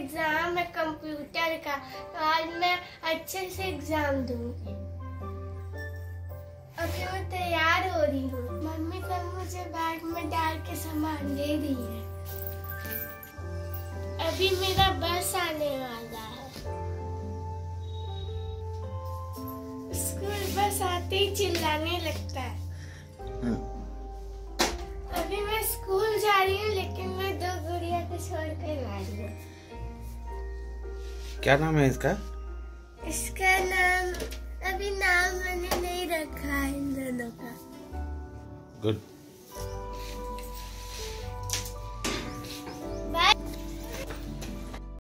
Exam है computer का, तो आज मैं अच्छे से एग्जाम दूंगी। अभी मैं तैयार हो रही हूँ। मम्मी कल मुझे बैग में डाल के सामान दे रही है। अभी मेरा बस आने वाला है। स्कूल बस आते ही चिल्लाने लगता है। अभी मैं स्कूल जा रही हूँ, लेकिन मैं 2 गुड़िया को छोड़ कर आ रही हूँ। क्या नाम है इसका? इसका नाम अभी नाम मैंने नहीं रखा है इन दोनों का। गुड।